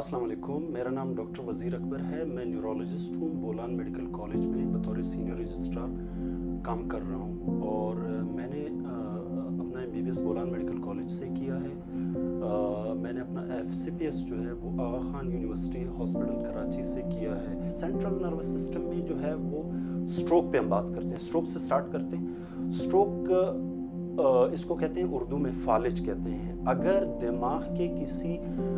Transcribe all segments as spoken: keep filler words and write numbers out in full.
अस्सलाम वालेकुम, मेरा नाम डॉक्टर वज़ीर अकबर है। मैं न्यूरोलॉजिस्ट हूँ। बोलान मेडिकल कॉलेज में बतौर सीनियर रजिस्ट्रार काम कर रहा हूँ और मैंने आ, अपना एमबीबीएस बोलान मेडिकल कॉलेज से किया है। आ, मैंने अपना एफसीपीएस जो है वो आगा खान यूनिवर्सिटी हॉस्पिटल कराची से किया है। सेंट्रल नर्वस सिस्टम में जो है वो स्ट्रोक पे हम बात करते हैं। स्ट्रोक से स्टार्ट करते हैं। स्ट्रोक इसको कहते हैं उर्दू में फालिज कहते हैं। अगर दिमाग के किसी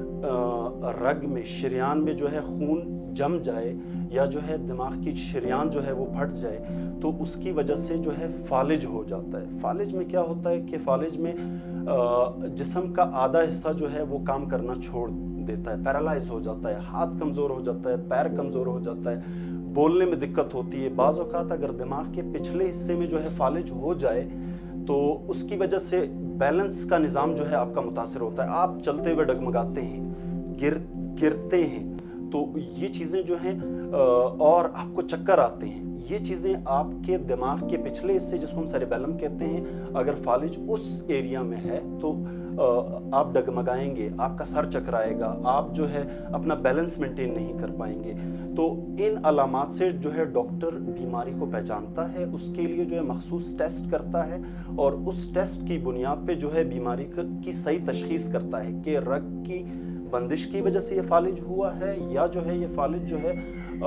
रग में शरियान में जो है खून जम जाए या जो है दिमाग की शरियान जो है वो फट जाए तो उसकी वजह से जो है फालिज हो जाता है। फालिज में क्या होता है कि फालिज में जिस्म का आधा हिस्सा जो है वो काम करना छोड़ देता है, पैरालाइज हो जाता है, हाथ कमज़ोर हो जाता है, पैर कमज़ोर हो जाता है, बोलने में दिक्कत होती है। बाज़ औक़ात अगर दिमाग के पिछले हिस्से में जो है फालिज हो जाए तो उसकी वजह से बैलेंस का निज़ाम जो है आपका मुतासिर होता है। आप चलते हुए डगमगाते हैं, गिर गिरते हैं, तो ये चीज़ें जो हैं और आपको चक्कर आते हैं। ये चीज़ें आपके दिमाग के पिछले हिस्से जिसको हम सेरेबेलम कहते हैं, अगर फालिज उस एरिया में है तो आप डगमगाएंगे, आपका सर चकराएगा, आप जो है अपना बैलेंस मेंटेन नहीं कर पाएंगे। तो इन अलामात से जो है डॉक्टर बीमारी को पहचानता है, उसके लिए जो है मखसूस टेस्ट करता है और उस टेस्ट की बुनियाद पे जो है बीमारी की सही तशखीस करता है कि रग की बंदिश की वजह से ये फालिज हुआ है या जो है ये फालिज जो है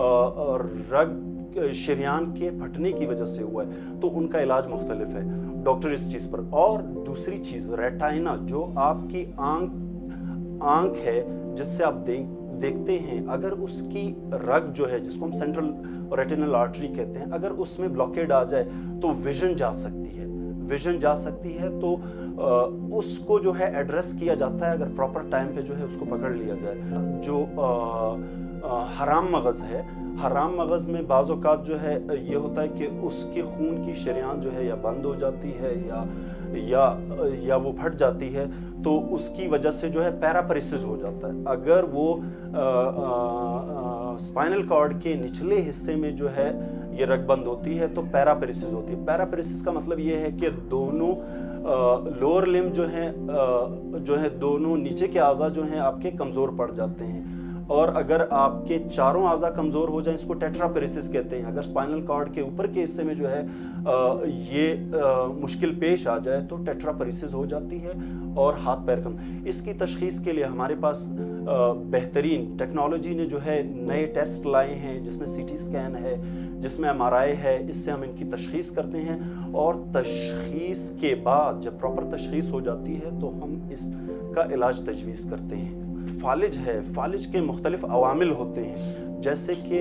रग शरियान के फटने की वजह से हुआ है। तो उनका इलाज मुख्तलिफ है डॉक्टर इस चीज़ पर। और दूसरी चीज़ रेटाइना, जो आपकी आंख आंख है जिससे आप देख देखते हैं, अगर उसकी रग जो है जिसको हम सेंट्रल रेटिनल आर्टरी कहते हैं, अगर उसमें ब्लॉकेड आ जाए तो विजन जा सकती है विजन जा सकती है तो आ, उसको जो है एड्रेस किया जाता है अगर प्रॉपर टाइम पे जो है उसको पकड़ लिया जाए। जो आ, आ, हराम मगज़ है, हराम मगज़ में बाज़ औक़ात जो है ये होता है कि उसके खून की शरियान जो है या बंद हो जाती है या या या वो फट जाती है, तो उसकी वजह से जो है पैरापरेसिस हो जाता है। अगर वो स्पाइनल कॉर्ड के निचले हिस्से में जो है ये रग बंद होती है तो पैरापरेसिस होती है। पैरापरेसिस का मतलब ये है कि दोनों लोअर लिम्ब जो है जो है दोनों नीचे के आज़ा जो हैं आपके कमज़ोर पड़ जाते हैं। और अगर आपके चारों आज़ा कमज़ोर हो जाएं, इसको टेट्रापेरेसिस कहते हैं। अगर स्पाइनल कॉर्ड के ऊपर के हिस्से में जो है आ, ये आ, मुश्किल पेश आ जाए तो टेट्रापेरेसिस हो जाती है और हाथ पैर कम। इसकी तशखीस के लिए हमारे पास बेहतरीन टेक्नोलॉजी ने जो है नए टेस्ट लाए हैं, जिसमें सीटी स्कैन है, जिसमें एमआरआई है। इससे हम इनकी तशखीस करते हैं और तशखीस के बाद जब प्रॉपर तशखीस हो जाती है तो हम इसका इलाज तजवीज़ करते हैं। फालिज है, फालिज के मुख्तलिफ अवामिल होते हैं, जैसे कि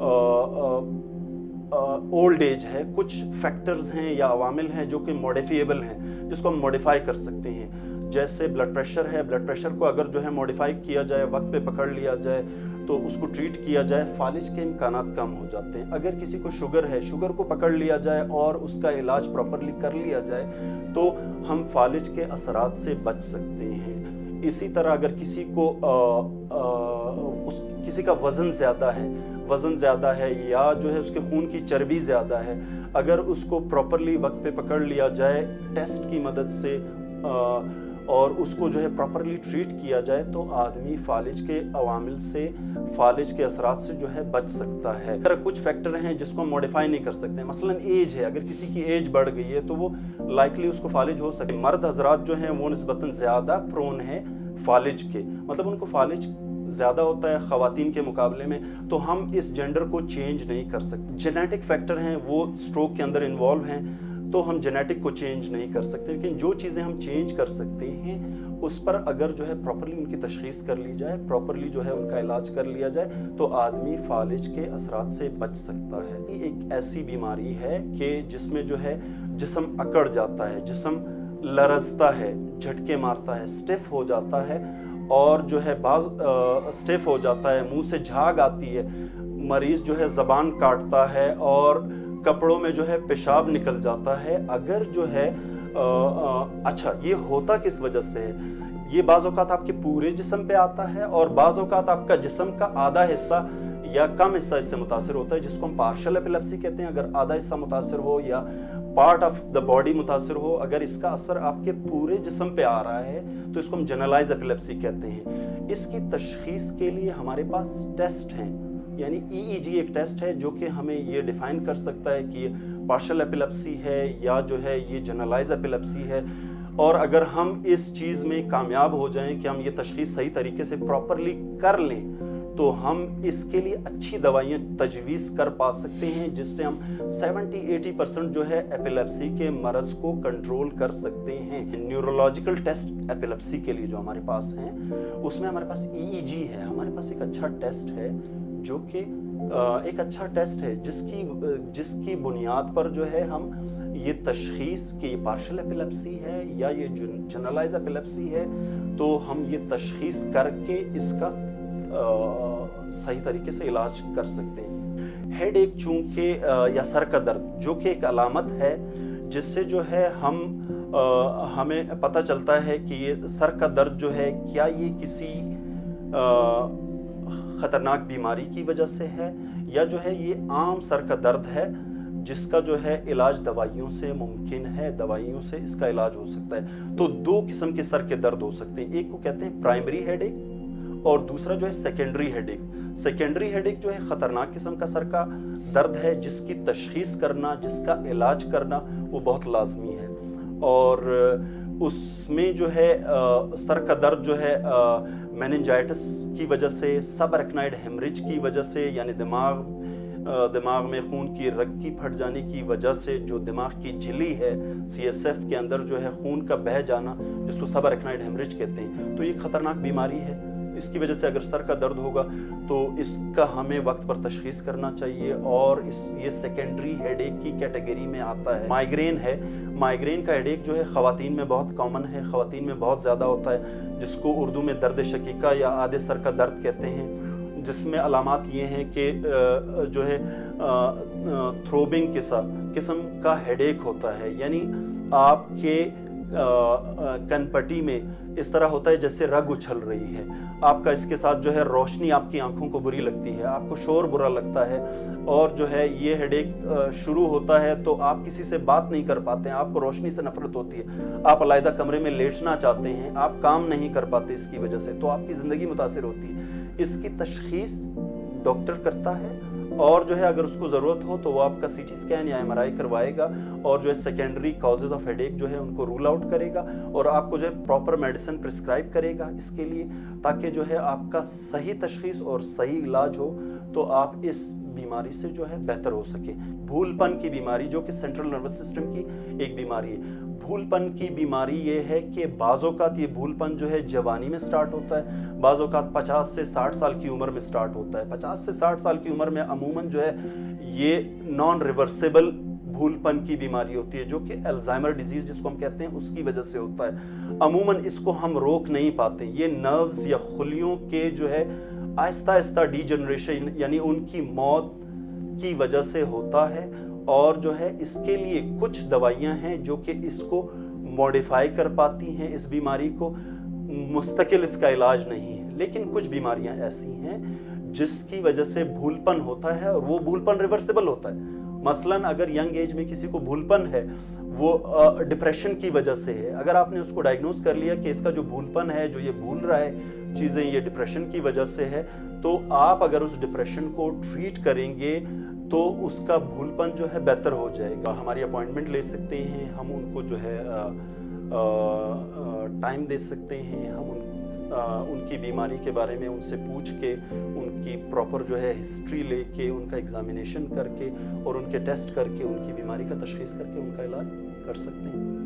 ओल्ड एज है, कुछ फैक्टर्स हैं या अवामिल हैं जो कि मॉडिफिएबल हैं, जिसको हम मॉडिफाई कर सकते हैं। जैसे ब्लड प्रेशर है, ब्लड प्रेशर को अगर जो है मॉडिफाई किया जाए, वक्त पे पकड़ लिया जाए तो उसको ट्रीट किया जाए, फालिज के इम्कानात कम हो जाते हैं। अगर किसी को शुगर है, शुगर को पकड़ लिया जाए और उसका इलाज प्रॉपरली कर लिया जाए तो हम फालिज के असरात से बच सकते हैं। इसी तरह अगर किसी को आ, आ, उस किसी का वज़न ज़्यादा है वज़न ज़्यादा है या जो है उसके खून की चर्बी ज़्यादा है, अगर उसको प्रॉपरली वक्त पे पकड़ लिया जाए टेस्ट की मदद से आ, और उसको जो है प्रॉपरली ट्रीट किया जाए तो आदमी फालिज के अवामिल से, फालिज के असरात से जो है बच सकता है। अगर कुछ फैक्टर हैं जिसको हम मॉडिफाई नहीं कर सकते, मसलन एज है, अगर किसी की एज बढ़ गई है तो वो लाइकली उसको फालिज हो सके। मर्द हजरात जो हैं वो निस्बतन ज़्यादा प्रोन है फालिज के, मतलब उनको फालिज ज़्यादा होता है ख़वातीन के मुकाबले में, तो हम इस जेंडर को चेंज नहीं कर सकते। जेनेटिक फैक्टर हैं वो स्ट्रोक के अंदर इन्वॉल्व हैं तो हम जेनेटिक को चेंज नहीं कर सकते, लेकिन जो चीज़ें हम चेंज कर सकते हैं उस पर अगर जो है प्रॉपरली उनकी तशखीस कर ली जाए, प्रॉपरली जो है उनका इलाज कर लिया जाए तो आदमी फालिज के असरात से बच सकता है। ये एक ऐसी बीमारी है कि जिसमें जो है जिस्म अकड़ जाता है, जिस्म लरजता है, झटके मारता है, स्टिफ हो जाता है और जो है बाज स्टिफ हो जाता है, मुंह से झाग आती है, मरीज़ जो है ज़बान काटता है और कपड़ों में जो है पेशाब निकल जाता है। अगर जो है आ, आ, अच्छा ये होता किस वजह से है? ये बाज़ औक़ात आपके पूरे जिस्म पे आता है और बाज़ औक़ात आपका जिस्म का आधा हिस्सा या कम हिस्सा इससे मुतासिर होता है, जिसको हम पार्शल एपिलेप्सी कहते हैं। अगर आधा हिस्सा मुतासिर हो या पार्ट ऑफ द बॉडी मुतासर हो, अगर इसका असर आपके पूरे जिस्म पे आ रहा है तो इसको हम जनरलाइज एपिलेप्सी कहते हैं। इसकी तशखीस के लिए हमारे पास टेस्ट हैं, यानी ई ई जी एक टेस्ट है जो कि हमें ये डिफाइन कर सकता है कि ये पार्शल एपिलेप्सी है या जो है ये जनरलाइज एपिलेप्सी है। और अगर हम इस चीज़ में कामयाब हो जाएं कि हम ये तशखीस सही तरीके से प्रॉपरली कर लें तो हम इसके लिए अच्छी दवाइयाँ तजवीज़ कर पा सकते हैं, जिससे हम सत्तर अस्सी परसेंट जो है एपिलेप्सी के मरज़ को कंट्रोल कर सकते हैं। न्यूरोलॉजिकल टेस्ट एपिलेप्सी के लिए जो हमारे पास हैं उसमें हमारे पास ई ई जी है, हमारे पास एक अच्छा टेस्ट है जो कि एक अच्छा टेस्ट है जिसकी जिसकी बुनियाद पर जो है हम ये तशखीस कि ये पार्शल एपिलेप्सी है या ये जनरलाइज एपिलेप्सी है, तो हम ये तशखीस करके इसका आ, सही तरीके से इलाज कर सकते हैं। हेड एक चूँकि या सर का दर्द जो कि एक अलामत है जिससे जो है हम आ, हमें पता चलता है कि ये सर का दर्द जो है क्या ये किसी आ, ख़तरनाक बीमारी की वजह से है या जो है ये आम सर का दर्द है जिसका जो है इलाज दवाइयों से मुमकिन है, दवाइयों से इसका इलाज हो सकता है। तो दो किस्म के सर के दर्द हो सकते हैं, एक को कहते हैं प्राइमरी हेडेक और दूसरा जो है सेकेंडरी हेडेक। सेकेंडरी हेडेक जो है ख़तरनाक किस्म का सर का दर्द है जिसकी तशखीस करना, जिसका इलाज करना वो बहुत लाजमी है। और उसमें जो है आ, सर का दर्द जो है मेनिंजाइटिस की वजह से, सब अरेक्नाइड हेमरेज की वजह से, यानी दिमाग दिमाग में खून की रग की फट जाने की वजह से जो दिमाग की झिल्ली है सी एस एफ के अंदर जो है खून का बह जाना, जिसको सब अरेक्नाइड हेमरेज कहते हैं, तो ये खतरनाक बीमारी है। इसकी वजह से अगर सर का दर्द होगा तो इसका हमें वक्त पर तशखीस करना चाहिए और इस ये सेकेंडरी हेडेक की कैटेगरी में आता है। माइग्रेन है, माइग्रेन का हेडेक जो है ख़वातीन में बहुत कॉमन है, ख़वातीन में बहुत ज़्यादा होता है, जिसको उर्दू में दर्द शकीका या आधे सर का दर्द कहते हैं, जिसमें अलामात ये हैं कि जो है थ्रोबिंग किस्म किस्म का हेडेक होता है, यानी आपके कनपट्टी में इस तरह होता है जैसे रग उछल रही है, आपका इसके साथ जो है रोशनी आपकी आंखों को बुरी लगती है, आपको शोर बुरा लगता है और जो है ये हेडेक शुरू होता है तो आप किसी से बात नहीं कर पाते हैं, आपको रोशनी से नफरत होती है, आप अलग कमरे में लेटना चाहते हैं, आप काम नहीं कर पाते इसकी वजह से, तो आपकी ज़िंदगी मुतासिर होती है। इसकी तशखीस डॉक्टर करता है और जो है अगर उसको ज़रूरत हो तो वो आपका सी टी स्कैन या एम आर आई करवाएगा और जो है सेकेंडरी काजेज़ ऑफ हेडेक जो है उनको रूल आउट करेगा और आपको जो है प्रॉपर मेडिसिन प्रिस्क्राइब करेगा इसके लिए, ताकि जो है आपका सही तशखीस और सही इलाज हो तो आप इस बीमारी से जो है बेहतर हो सके। भूलपन की बीमारी जो कि सेंट्रल नर्वस सिस्टम की एक बीमारी है। भूलपन की बीमारी ये है कि बाज़ोकात ये भूलपन जो है जवानी में स्टार्ट होता है, बाज़ोकात पचास से साठ साल की उम्र में स्टार्ट होता है। पचास से साठ साल की उम्र में अमूमन जो है ये नॉन रिवर्सिबल भूलपन की बीमारी होती है जो कि अल्जाइमर डिजीज़ जिसको हम कहते हैं उसकी वजह से होता है। अमूमन इसको हम रोक नहीं पाते, ये नर्व्स या खुलियों के जो है आहिस्ता आहिस्ता डीजनरेशन यानी उनकी मौत की वजह से होता है और जो है इसके लिए कुछ दवाइयां हैं जो कि इसको मॉडिफाई कर पाती हैं इस बीमारी को, मुस्तकिल इसका इलाज नहीं है, लेकिन कुछ बीमारियां ऐसी हैं जिसकी वजह से भूलपन होता है और वो भूलपन रिवर्सिबल होता है। मसलन अगर यंग एज में किसी को भूलपन है वो डिप्रेशन की वजह से है, अगर आपने उसको डायग्नोज कर लिया कि इसका जो भूलपन है जो ये भूल रहा है चीज़ें ये डिप्रेशन की वजह से है, तो आप अगर उस डिप्रेशन को ट्रीट करेंगे तो उसका भूलपन जो है बेहतर हो जाएगा। हमारी अपॉइंटमेंट ले सकते हैं, हम उनको जो है टाइम दे सकते हैं, हम उन आ, उनकी बीमारी के बारे में उनसे पूछ के उनकी प्रॉपर जो है हिस्ट्री लेके उनका एग्जामिनेशन करके और उनके टेस्ट करके उनकी बीमारी का तशखीस करके उनका इलाज कर सकते हैं।